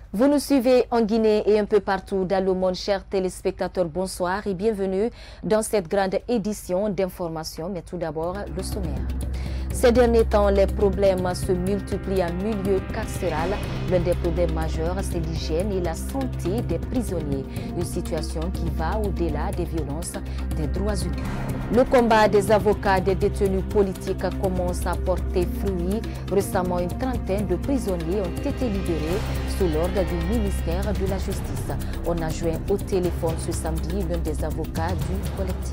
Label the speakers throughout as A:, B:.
A: Vous nous suivez en Guinée et un peu partout dans le monde, chers téléspectateurs, bonsoir et bienvenue dans cette grande édition d'information. Mais tout d'abord, le sommaire. Ces derniers temps, les problèmes se multiplient en milieu carcéral. L'un des problèmes majeurs, c'est l'hygiène et la santé des prisonniers. Une situation qui va au-delà des violences des droits humains. Le combat des avocats des détenus politiques commence à porter fruit. Récemment, une trentaine de prisonniers ont été libérés sous l'ordre du ministère de la Justice. On a joint au téléphone ce samedi l'un des avocats du collectif.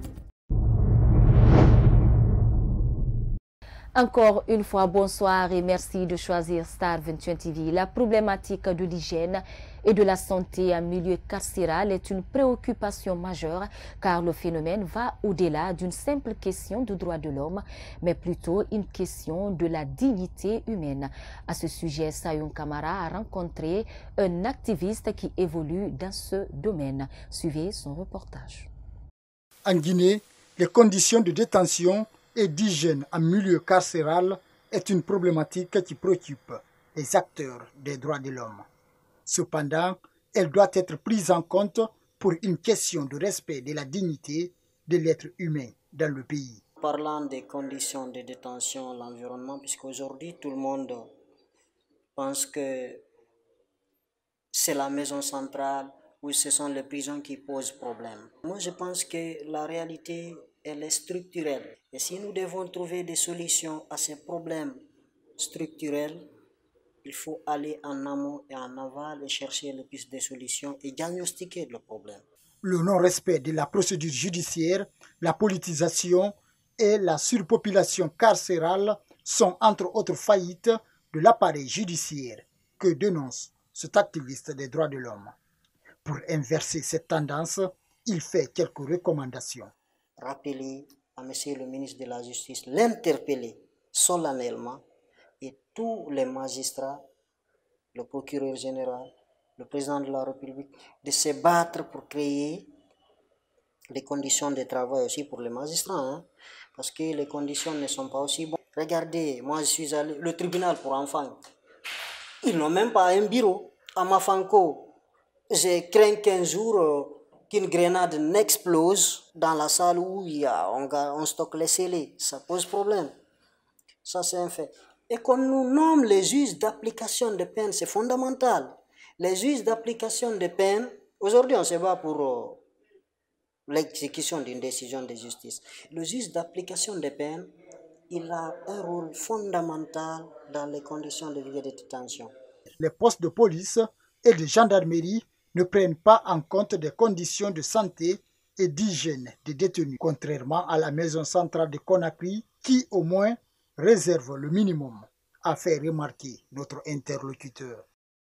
A: Encore une fois, bonsoir et merci de choisir Star 21 TV. La problématique de l'hygiène et de la santé en milieu carcéral est une préoccupation majeure car le phénomène va au-delà d'une simple question de droits de l'homme, mais plutôt une question de la dignité humaine. À ce sujet, Sayoun Kamara a rencontré un activiste qui évolue dans ce domaine. Suivez son reportage.
B: En Guinée, les conditions de détention et d'hygiène en milieu carcéral est une problématique qui préoccupe les acteurs des droits de l'homme. Cependant, elle doit être prise en compte pour une question de respect de la dignité de l'être humain dans le pays.
C: Parlant des conditions de détention, l'environnement, puisqu'aujourd'hui tout le monde pense que c'est la maison centrale ou ce sont les prisons qui posent problème. Moi je pense que la réalité elle est structurelle. Et si nous devons trouver des solutions à ces problèmes structurels, il faut aller en amont et en aval et chercher le plus de solutions et diagnostiquer le problème.
B: Le non-respect de la procédure judiciaire, la politisation et la surpopulation carcérale sont entre autres faillites de l'appareil judiciaire que dénonce cet activiste des droits de l'homme. Pour inverser cette tendance, il fait quelques recommandations.
C: Rappeler à Monsieur le ministre de la Justice, l'interpeller solennellement et tous les magistrats, le procureur général, le président de la République, de se battre pour créer des conditions de travail aussi pour les magistrats, parce que les conditions ne sont pas aussi bonnes. Regardez, moi je suis allé au tribunal pour enfants, ils n'ont même pas un bureau. À Mafanko, j'ai craint qu'un jour qu'une grenade n'explose dans la salle où on stocke les scellés. Ça pose problème. Ça, c'est un fait. Et qu'on nous nomme les juges d'application de peine, c'est fondamental. Les juges d'application de peine, aujourd'hui, on se bat pour l'exécution d'une décision de justice. Le juge d'application de peine, il a un rôle fondamental dans les conditions de vie et de détention.
B: Les postes de police et de gendarmerie ne prennent pas en compte des conditions de santé et d'hygiène des détenus, contrairement à la maison centrale de Conakry qui, au moins, réserve le minimum, a fait remarquer notre interlocuteur.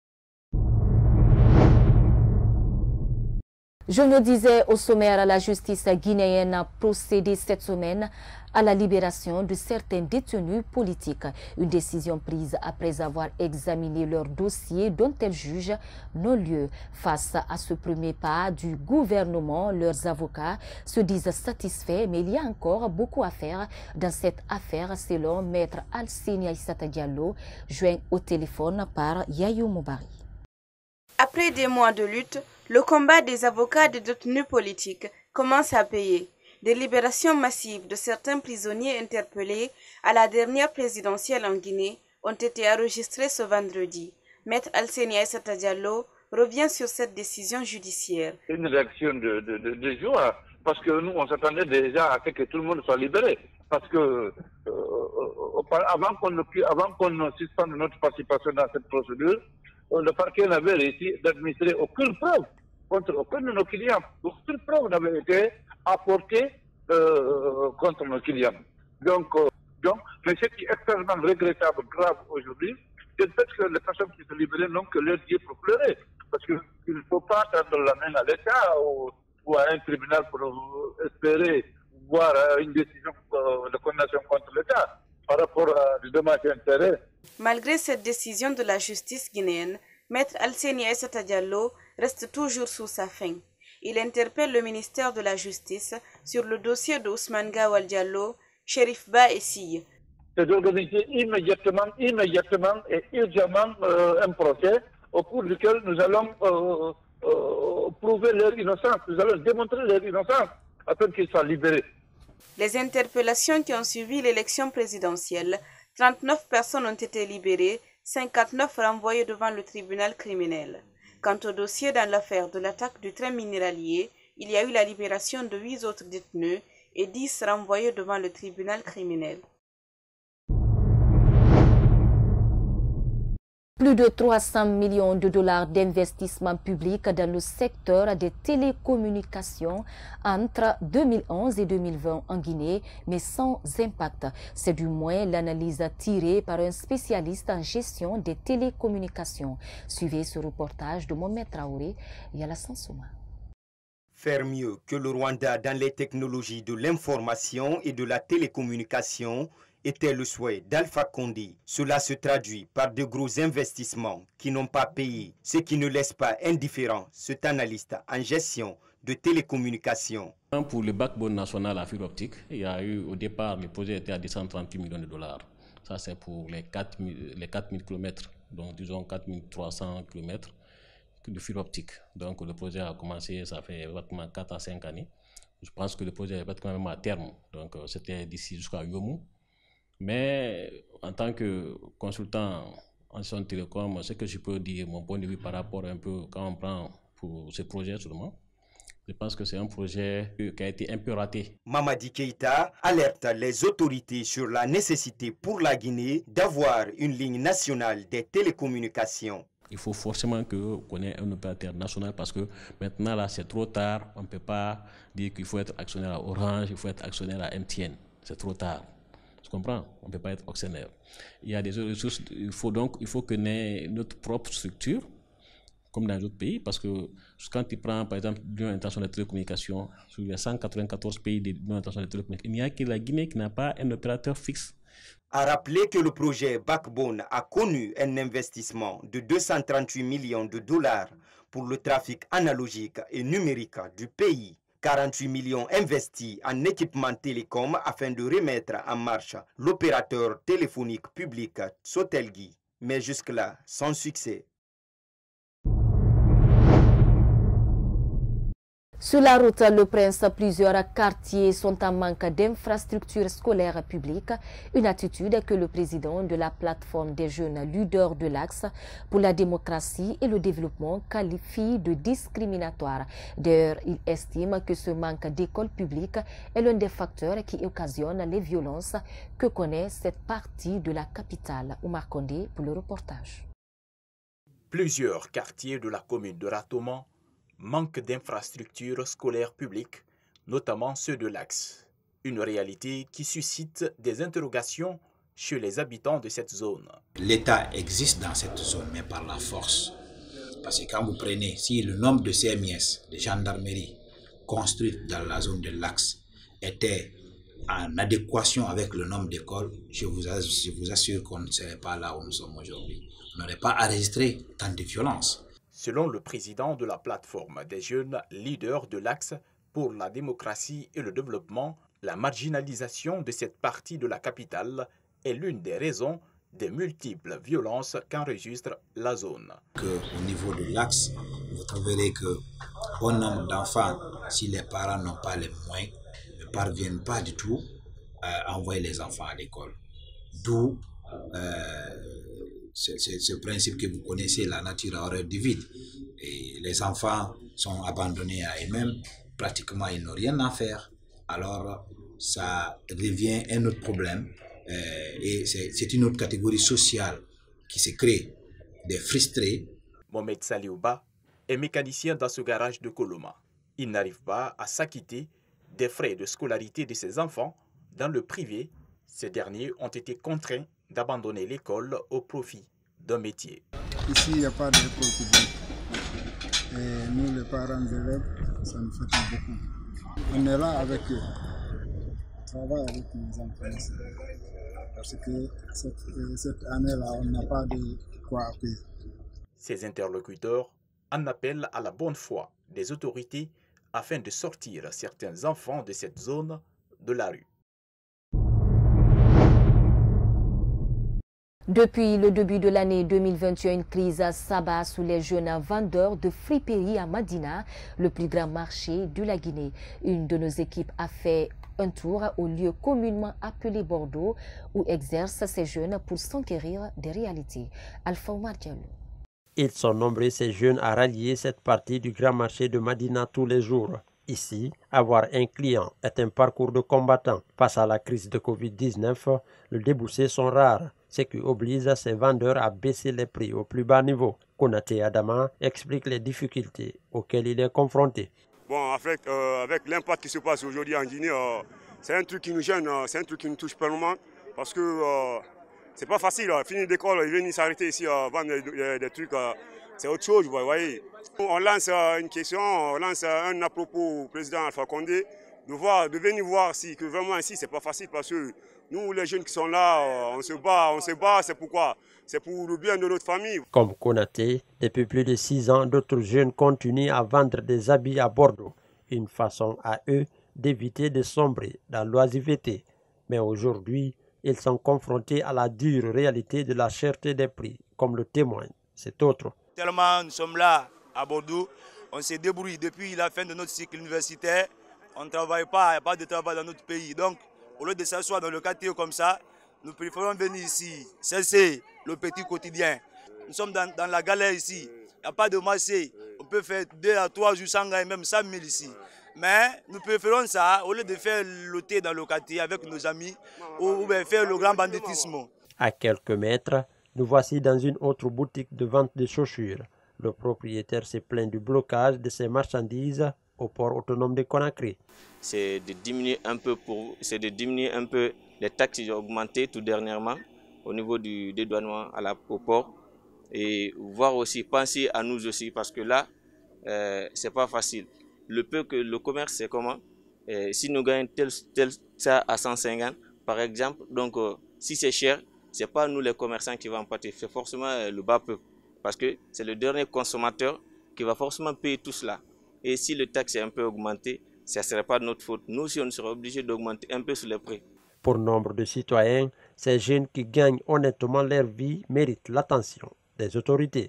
A: Je me disais au sommaire, la justice guinéenne a procédé cette semaine à la libération de certains détenus politiques. Une décision prise après avoir examiné leur dossier dont elle juge non-lieu. Face à ce premier pas du gouvernement, leurs avocats se disent satisfaits, mais il y a encore beaucoup à faire dans cette affaire, selon Maître Alseni Aïssata Diallo, joint au téléphone par Yayou Moubari.
D: Après des mois de lutte, le combat des avocats des détenus politiques commence à payer. Des libérations massives de certains prisonniers interpellés à la dernière présidentielle en Guinée ont été enregistrées ce vendredi. Maître Alseni Aïssata Diallo revient sur cette décision judiciaire.
E: Une réaction de joie, parce que nous, on s'attendait déjà à ce que tout le monde soit libéré. Parce que avant qu'on suspende notre participation dans cette procédure, le parquet n'avait réussi d'administrer aucune preuve contre aucun de nos clients. Aucune preuve n'avait été apportée contre nos clients. Donc, mais ce qui est extrêmement regrettable, grave aujourd'hui, c'est le fait que les personnes qui sont libérées n'ont que leur Dieu pour pleurer. Parce qu'il ne faut pas tendre la main à l'État ou à un tribunal pour espérer voir une décision de condamnation contre l'État par rapport à des dommages et intérêts.
D: Malgré cette décision de la justice guinéenne, Maître Alseni Aïssata Diallo reste toujours sous sa faim. Il interpelle le ministère de la Justice sur le dossier de Ousmane Gawal Diallo, Shérif Ba et Siye.
E: C'est d'organiser immédiatement et urgemment un procès au cours duquel nous allons prouver leur innocence, nous allons démontrer leur innocence afin qu'ils soient libérés.
D: Les interpellations qui ont suivi l'élection présidentielle, 39 personnes ont été libérées, 59 renvoyées devant le tribunal criminel. Quant au dossier dans l'affaire de l'attaque du train minéralier, il y a eu la libération de 8 autres détenus et 10 renvoyés devant le tribunal criminel.
A: Plus de 300 millions de dollars d'investissement public dans le secteur des télécommunications entre 2011 et 2020 en Guinée, mais sans impact. C'est du moins l'analyse tirée par un spécialiste en gestion des télécommunications. Suivez ce reportage de Mohamed Traoré et Alassane Souma.
F: Faire mieux que le Rwanda dans les technologies de l'information et de la télécommunication était le souhait d'Alpha Condé. Cela se traduit par de gros investissements qui n'ont pas payé, ce qui ne laisse pas indifférent cet analyste en gestion de télécommunications.
G: Pour le backbone national à fibre optique, il y a eu au départ, le projet était à 238 millions de dollars. Ça c'est pour les 4000 km, donc disons 4300 km de fibre optique. Donc le projet a commencé, ça fait pratiquement 4 à 5 années. Je pense que le projet est pratiquement même à terme, donc c'était d'ici jusqu'à Yomu. Mais en tant que consultant en gestion de télécom, ce que je peux dire, mon point de vue par rapport un peu, quand on prend pour ce projet seulement, je pense que c'est un projet qui a été un peu raté.
F: Mamadi Keïta alerte les autorités sur la nécessité pour la Guinée d'avoir une ligne nationale des télécommunications.
G: Il faut forcément qu'on ait un opérateur national parce que maintenant là c'est trop tard. On ne peut pas dire qu'il faut être actionnaire à Orange, il faut être actionnaire à MTN. C'est trop tard. Tu comprends? On ne peut pas être actionnaire. Il y a des ressources, il faut qu'on ait notre propre structure, comme dans d'autres pays, parce que quand tu prends par exemple l'Union internationale de télécommunications, sur les 194 pays de l'Union internationale de télécommunications, il n'y a que la Guinée qui n'a pas un opérateur fixe.
F: A rappelé que le projet Backbone a connu un investissement de 238 millions de dollars pour le trafic analogique et numérique du pays. 48 millions investis en équipement télécom afin de remettre en marche l'opérateur téléphonique public Sotelgui, mais jusque-là sans succès.
A: Sur la route Le Prince, plusieurs quartiers sont en manque d'infrastructures scolaires publiques, une attitude que le président de la plateforme des jeunes leaders de l'Axe pour la démocratie et le développement qualifie de discriminatoire. D'ailleurs, il estime que ce manque d'écoles publiques est l'un des facteurs qui occasionnent les violences que connaît cette partie de la capitale. Oumar Condé pour le reportage.
H: Plusieurs quartiers de la commune de Ratoman manque d'infrastructures scolaires publiques, notamment ceux de l'Axe. Une réalité qui suscite des interrogations chez les habitants de cette zone.
I: L'État existe dans cette zone, mais par la force. Parce que quand vous prenez, si le nombre de CMS, de gendarmerie, construites dans la zone de l'Axe était en adéquation avec le nombre d'écoles, je vous assure qu'on ne serait pas là où nous sommes aujourd'hui. On n'aurait pas enregistré tant de violence.
H: Selon le président de la plateforme des jeunes leaders de l'Axe pour la démocratie et le développement, la marginalisation de cette partie de la capitale est l'une des raisons des multiples violences qu'enregistre la zone.
I: Au niveau de l'Axe, vous trouverez que bon nombre d'enfants, si les parents n'ont pas les moyens, ne parviennent pas du tout à envoyer les enfants à l'école. D'où ce principe que vous connaissez, la nature a horreur du vide. Et les enfants sont abandonnés à eux-mêmes, pratiquement ils n'ont rien à faire. Alors ça devient un autre problème et c'est une autre catégorie sociale qui se crée, des frustrés.
H: Mohamed Saliouba est mécanicien dans ce garage de Koloma. Il n'arrive pas à s'acquitter des frais de scolarité de ses enfants dans le privé. Ces derniers ont été contraints d'abandonner l'école au profit d'un métier.
J: Ici, il n'y a pas d'école publique. Et nous, les parents d'élèves, ça nous fatigue beaucoup. On est là avec eux. On travaille avec les enfants. Parce que cette année-là, on n'a pas de quoi payer.
H: Ces interlocuteurs en appellent à la bonne foi des autorités afin de sortir certains enfants de cette zone de la rue.
A: Depuis le début de l'année 2021, une crise s'abat sous les jeunes vendeurs de friperies à Madina, le plus grand marché de la Guinée. Une de nos équipes a fait un tour au lieu communément appelé Bordeaux, où exercent ces jeunes pour s'enquérir des réalités. Alpha Omar Diallo.
K: Ils sont nombreux ces jeunes à rallier cette partie du grand marché de Madina tous les jours. Ici, avoir un client est un parcours de combattant. Face à la crise de Covid-19, les débouchés sont rares, ce qui oblige ces vendeurs à baisser les prix au plus bas niveau. Konaté Adama explique les difficultés auxquelles il est confronté.
L: Bon, avec l'impact qui se passe aujourd'hui en Guinée, c'est un truc qui nous gêne, c'est un truc qui nous touche pleinement parce que c'est pas facile. Finir l'école et venir s'arrêter ici à vendre des trucs, c'est autre chose, vous voyez. On lance une question, on lance un à propos au président Alpha Condé de venir voir si que vraiment ici c'est pas facile parce que nous les jeunes qui sont là, on se bat, c'est pourquoi? C'est pour le bien de notre famille.
K: Comme Konaté, depuis plus de 6 ans, d'autres jeunes continuent à vendre des habits à Bordeaux, une façon à eux d'éviter de sombrer dans l'oisiveté. Mais aujourd'hui, ils sont confrontés à la dure réalité de la cherté des prix, comme le témoigne cet autre.
M: Tellement nous sommes là à Bordeaux, on se débrouille depuis la fin de notre cycle universitaire, on ne travaille pas, il n'y a pas de travail dans notre pays. Donc, au lieu de s'asseoir dans le quartier comme ça, nous préférons venir ici, cesser le petit quotidien. Nous sommes dans la galère ici, il n'y a pas de marché, on peut faire 2 à 3 jours sans gagner même 100 000 ici. Mais nous préférons ça, au lieu de faire le thé dans le quartier avec nos amis, ou faire le grand banditisme.
K: À quelques mètres, nous voici dans une autre boutique de vente de chaussures. Le propriétaire se plaint du blocage de ses marchandises au port autonome de Conakry.
N: C'est de diminuer un peu les taxes qui ont augmenté tout dernièrement au niveau du dédouanement au port. Et voir aussi, penser à nous aussi, parce que là, c'est pas facile. Le peu que le commerce, c'est comment? Si nous gagnons ça à 150, par exemple, donc si c'est cher, c'est pas nous les commerçants qui vont en pâtir, c'est forcément le bas peuple. Parce que c'est le dernier consommateur qui va forcément payer tout cela. Et si le taxe est un peu augmenté, ça ne serait pas de notre faute. Nous aussi, on serait obligé d'augmenter un peu sur les prix.
K: Pour nombre de citoyens, ces jeunes qui gagnent honnêtement leur vie méritent l'attention des autorités.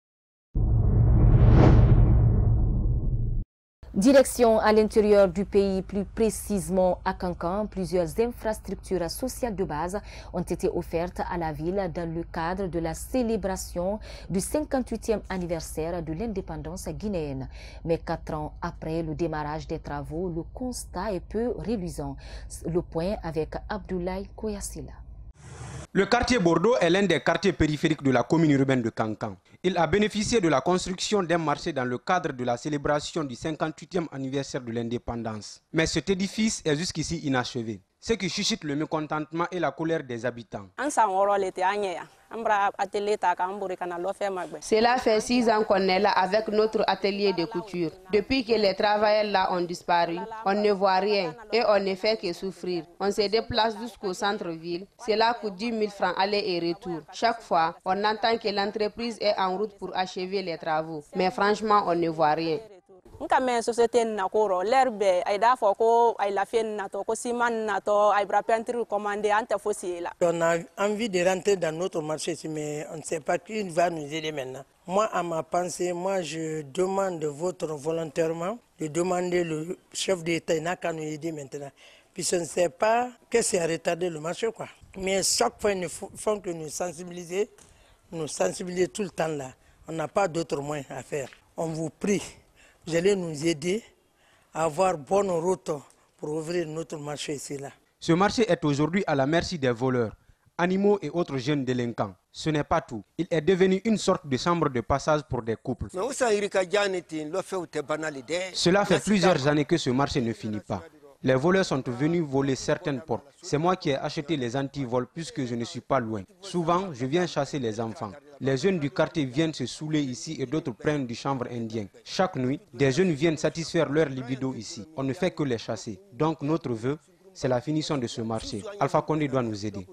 A: Direction à l'intérieur du pays, plus précisément à Kankan, plusieurs infrastructures sociales de base ont été offertes à la ville dans le cadre de la célébration du 58e anniversaire de l'indépendance guinéenne. Mais 4 ans après le démarrage des travaux, le constat est peu reluisant. Le point avec Abdoulaye Koyassila.
O: Le quartier Bordeaux est l'un des quartiers périphériques de la commune urbaine de Kankan. Il a bénéficié de la construction d'un marché dans le cadre de la célébration du 58e anniversaire de l'indépendance. Mais cet édifice est jusqu'ici inachevé, ce qui suscite le mécontentement et la colère des habitants.
P: Cela fait 6 ans qu'on est là avec notre atelier de couture. Depuis que les travailleurs là ont disparu, on ne voit rien et on ne fait que souffrir. On se déplace jusqu'au centre-ville. Cela coûte 10 000 francs aller et retour. Chaque fois, on entend que l'entreprise est en route pour achever les travaux. Mais franchement, on ne voit rien.
Q: On a envie de rentrer dans notre marché, mais on ne sait pas qui va nous aider maintenant. Moi, à ma pensée, je demande votre volontairement de demander le chef d'État qu'à nous aider maintenant. Puisqu'on ne sait pas que c'est à retarder le marché, quoi. Mais chaque fois, il faut que nous sensibiliser tout le temps là. On n'a pas d'autres moyens à faire. On vous prie. Vous allez nous aider à avoir bonne route pour ouvrir notre marché ici. Là.
O: Ce marché est aujourd'hui à la merci des voleurs, animaux et autres jeunes délinquants. Ce n'est pas tout. Il est devenu une sorte de chambre de passage pour des couples. Cela fait plusieurs années que ce marché ne finit pas. Les voleurs sont venus voler certaines portes. C'est moi qui ai acheté les antivols puisque je ne suis pas loin. Souvent, je viens chasser les enfants. Les jeunes du quartier viennent se saouler ici et d'autres prennent du chanvre indien. Chaque nuit, des jeunes viennent satisfaire leur libido ici. On ne fait que les chasser. Donc notre vœu, c'est la finition de ce marché. Alpha Condé doit nous aider.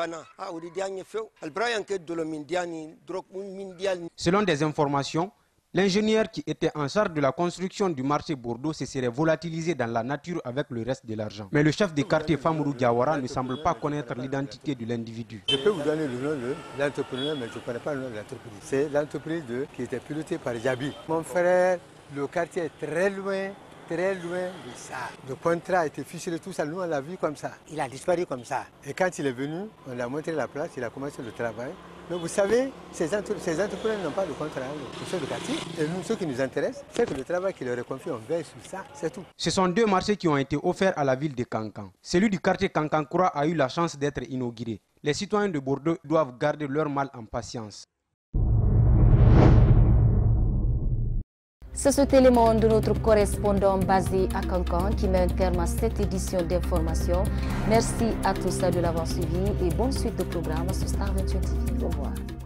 O: Selon des informations, L'ingénieur qui était en charge de la construction du marché Bordeaux se serait volatilisé dans la nature avec le reste de l'argent. Mais le chef de quartier Famourou Diawara ne semble pas connaître l'identité de l'individu.
R: Je peux vous donner le nom de l'entrepreneur, mais je ne connais pas le nom de l'entreprise. C'est l'entreprise qui était pilotée par Jabi. Mon frère, le quartier est très loin de ça. Le contrat a été ficelé, tout ça, nous on l'a vu comme ça. Il a disparu comme ça. Et quand il est venu, on lui a montré la place, il a commencé le travail. Mais vous savez, ces entrepreneurs n'ont pas de contrat, le chef de quartier. Et nous, ce qui nous intéresse, c'est que le travail qui leur est confié, on veille sur ça, c'est tout.
O: Ce sont 2 marchés qui ont été offerts à la ville de Kankan. Celui du quartier Kankan-Koura a eu la chance d'être inauguré. Les citoyens de Bordeaux doivent garder leur mal en patience.
A: C'est cet élément de notre correspondant basé à Kankan qui met un terme à cette édition d'information. Merci à tous de l'avoir suivi et bonne suite de programme sur Star 28 TV. Au revoir.